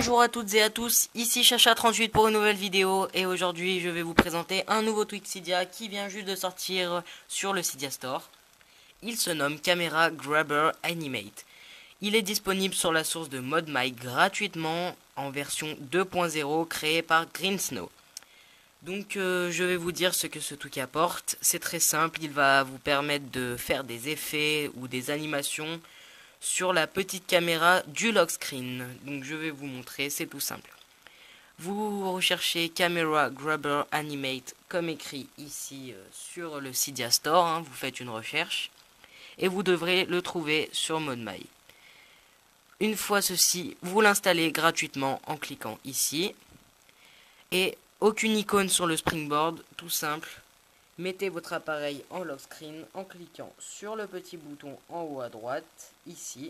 Bonjour à toutes et à tous, ici Chacha38 pour une nouvelle vidéo et aujourd'hui je vais vous présenter un nouveau tweak Cydia qui vient juste de sortir sur le Cydia Store. Il se nomme Camera Grabber Animate. Il est disponible sur la source de ModMy gratuitement en version 2.0 créée par GreenSnow. Donc je vais vous dire ce que ce tweak apporte. C'est très simple, il va vous permettre de faire des effets ou des animations sur la petite caméra du lock screen. Donc je vais vous montrer, c'est tout simple. Vous recherchez Camera Grabber Animate comme écrit ici sur le Cydia Store, vous faites une recherche et vous devrez le trouver sur ModMy. Une fois ceci, vous l'installez gratuitement en cliquant ici et aucune icône sur le springboard, tout simple. Mettez votre appareil en lock screen en cliquant sur le petit bouton en haut à droite, ici.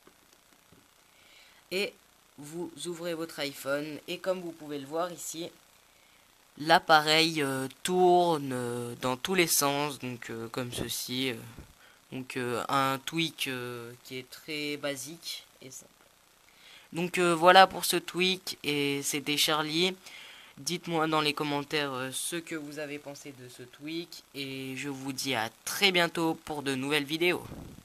Et vous ouvrez votre iPhone et comme vous pouvez le voir ici, l'appareil tourne dans tous les sens, donc comme ceci. Donc un tweak qui est très basique et simple. Donc voilà pour ce tweak et c'était Charlie. Dites-moi dans les commentaires ce que vous avez pensé de ce tweak et je vous dis à très bientôt pour de nouvelles vidéos.